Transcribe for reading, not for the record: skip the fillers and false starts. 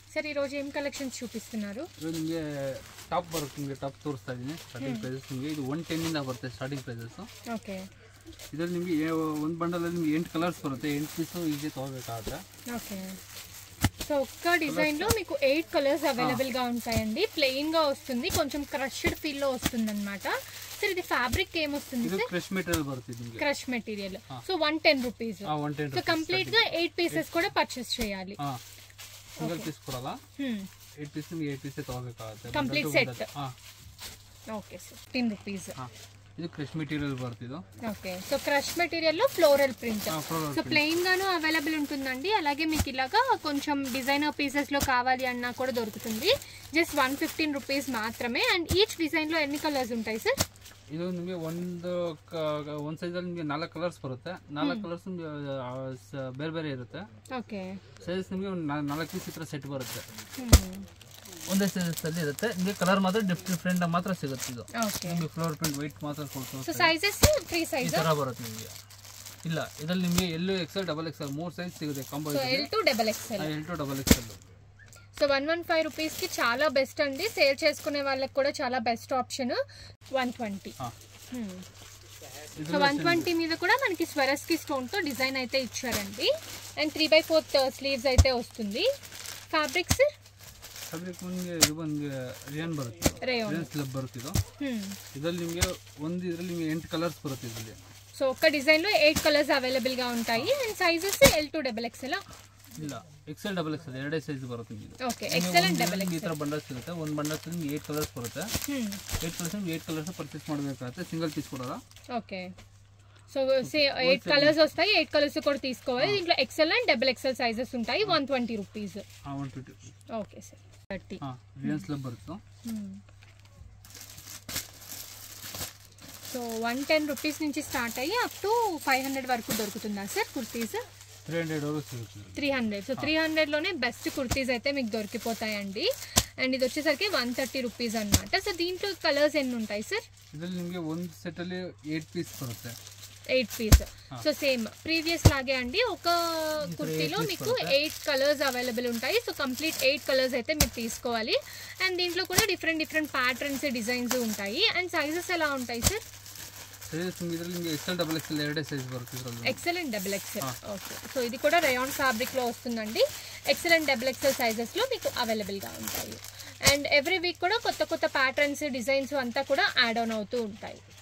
Sir ఈ రోజు ఏం కలెక్షన్స్ చూపిస్తున్నారు? ನಿಮಗೆ ಟಾಪ್ ಬರುತ್ತೆ, ನಿಮಗೆ ಟಾಪ್ ತೋರಿಸ್ತಾ ಇದೀನಿ. ಸ್ಟಾರ್ಟಿಂಗ್ ಪ್ರೈಸಸ್ ನಿಮಗೆ ಇದು 110 ಇಂದ ಬರುತ್ತೆ ಸ್ಟಾರ್ಟಿಂಗ್ ಪ್ರೈಸಸ್. ಓಕೆ. ಇದರಲ್ಲಿ ನಿಮಗೆ ಒಂದು ಬಂಡಲ್ ಅಲ್ಲಿ ನಿಮಗೆ 8 ಕಲರ್ಸ್ ಬರುತ್ತೆ. 8 ಪೀಸ್ ಈಜಿ ತಗೋಬೇಕಾಗುತ್ತೆ. ఓకే. సో ఒక్క డిజైన్ లో మీకు 8 కలర్స్ అవైలబుల్ గా ఉంటాయండి. ప్లెయిన్ గా వస్తుంది, కొంచెం క్రష్డ్ ఫీల్ లో వస్తుందన్నమాట. సర్ ఇది ఫ్యాబ్రిక్ ఏం వస్తుంది ఇది క్రష్ మెటీరియల్ బರುತ್ತೆ. నిಮಗೆ crush material. So 110 rupees. 110. So complete గా 8 పీసెస్ కూడా పర్చేస్ చేయాలి. Single piece Kodala? 8 పీస్ ನಿಮಗೆ 8 ಪೀಸ್ ತಗೋಬೇಕಾಗುತ್ತೆ complete set. Okay sir, 10 rupees. ಇದು ಕ್ರಶ್ మెటీరియల్ ಬರುತ್ತೆ ಇದು. ఓకే. సో క్రష్ మెటీరియల్ లో ఫ్లోరల్ ప్రింట్. సో ప్లెయిన్ గాను అవైలబుల్ ఉంటుందండి. అలాగే మీకు ఇలాగా కొంచెం డిజైనర్ పీసెస్ లో కావాలి అన్నా కూడా దొరుకుతుంది. జస్ట్ 115 రూపీస్ మాత్రమే. అండ్ ఈచ్ డిజైన్ లో ఎన్ని కలర్స్ ఉంటాయి సార్? ಇದು ನಿಮಗೆ ಒಂದು ಸೈಜ್ ಅಲ್ಲಿ ನಿಮಗೆ 4 ಕಲರ್ಸ್ ಬರುತ್ತೆ. 4 ಕಲರ್ಸ್ ಬೇರೆ ಬೇರೆ ಇರುತ್ತೆ. ಓಕೆ. ಸೈಜ್ ನಿಮಗೆ 4 ಪೀಸ್ ಈ ತರ ಸೆಟ್ ಬರುತ್ತೆ. ಒಂದೇ ಸೈಜಸ್ ಅಲ್ಲಿ ಇರುತ್ತೆ. ನಿಮಗೆ ಕಲರ್ ಮಾತ್ರ ಡಿಫರೆಂಟ್ ಮಾತ್ರ ಸಿಗುತ್ತೆ. ಇದು ನಿಮಗೆ ಫ್ಲೋರ್ ಪ್ರಿಂಟ್ ವೈಟ್ ಮಾತ್ರ ಕೊಡ್ತೀವಿ. ಸೊ ಸೈಜಸ್ 3 ಸೈಜ್ ಈ ತರ ಬರುತ್ತೆ ನಿಮಗೆ. ಇಲ್ಲ, ಇದರಲ್ಲಿ ನಿಮಗೆ L XL XXL 3 ಸೈಜ್ ಸಿಗುತ್ತೆ combo. So L to XXL. L to XXL. So 115 rupees కి చాలా బెస్ట్ అండి. సేల్ చేసుకునే వాళ్ళకి కూడా చాలా బెస్ట్ ఆప్షన్. 120. సో 120 మీద కూడా మనకి స్వరస్కి స్టోన్ తో డిజైన్ అయితే ఇచ్చారండి. అండ్ 3/4 స్లీవ్స్ అయితే వస్తుంది. ఫ్యాబ్రిక్స్ ಫ್ಯಾಬ್ರಿಕ್ ನಿಮಗೆ ಇದು ಬಂದು ರೇಯನ್ ಬರುತ್ತೆ. ರೇಯನ್ ಸ್ಲಬ್ ಬರುತ್ತೆ ಇದು. ಇದರಲ್ಲಿ ನಿಮಗೆ ಇದರಲ್ಲಿ ನಿಮಗೆ 8 ಕಲರ್ಸ್ ಬರುತ್ತೆ ಇದರಲ್ಲಿ. సో ఒక డిజైన్ లో 8 కలర్స్ అవైలబుల్ గా ఉంటాయి. And sizes L to XXL. ಇಲ್ಲ, XL XXL ಎರಡೇ ಸೈಜ್ ಬರುತ್ತೆ ನಿಮಗೆ. ಓಕೆ, XL and XXL ಈ ತರ ಬಂಡಲ್ಸ್ ಇರುತ್ತೆ. ಒಂದು ಬಂಡಲ್ಸ್ ನಿಮಗೆ 8 ಕಲರ್ಸ್ ಬರುತ್ತೆ. 8 ಕಲರ್ಸ್ ನಿಮಗೆ 8 ಕಲರ್ಸ್ ಪರ್ಚೇಸ್ ಮಾಡಬೇಕಾಗುತ್ತೆ. సింగిల్ పీస్ ಕೊಡೋಲ್ಲ. ఓకే. సో 8 కలర్స్ వస్తాయి. 8 కలర్స్ కూడా తీసుకోవాలి. దీంట్లో XL and XXL సైజెస్ ఉంటాయి. 120 rupees. 120. Okay sir. 30. Rayon slub బರುತ್ತೆ. సో 110 రూపీస్ నుంచి స్టార్ట్ అయ్యి అప్ టు 500 వరకు దొరుకుతుందా సార్ కుర్తీస్? 300 వరకు సిಗುತ್ತೆ. 300. సో 300 లోనే బెస్ట్ కుర్తీస్ అయితే మీకు దొరికిపోతాయండి. అండ్ ఇది వచ్చేసరికి 130 రూపీస్ అన్నమాట. సో దీంట్లో కలర్స్ ఎన్ని ఉంటాయి సార్? ಇದರಲ್ಲಿ ನಿಮಗೆ ಒಂದು ಸೆಟ್ ಅಲ್ಲಿ 8 పీస్ ಬರುತ್ತೆ. 8 పీస్. సో సేమ్ ప్రీవియస్ లాగే అండి. ఒక కుర్తీలో మీకు 8 కలర్స్ అవైలబుల్ ఉంటాయి. సో కంప్లీట్ 8 కలర్స్ అయితే మీరు తీసుకోవాలి. అండ్ దీంట్లో కూడా డిఫరెంట్ ప్యాటర్న్స్ డిజైన్స్ ఉంటాయి. అండ్ సైజెస్ ఎలా ఉంటాయి సార్? సైజెస్ ಇದರಲ್ಲಿ ನಿಮಗೆ XL XXL ಎರಡೇ సైజ్ ಬರುತ್ತೆ ಇದರಲ್ಲಿ. XL and XXL. Okay. So ఇది కూడా రేయాన్ ఫ్యాబ్రిక్ లో వస్తుందండి. XL and XXL సైజెస్ లో మీకు అవైలబుల్ గా ఉంటాయి. అండ్ ఎవ్రీ వీక్ కూడా కొత్త ప్యాటర్న్స్ డిజైన్స్ అంతా కూడా యాడ్ ఆన్ అవుతూ ఉంటాయి.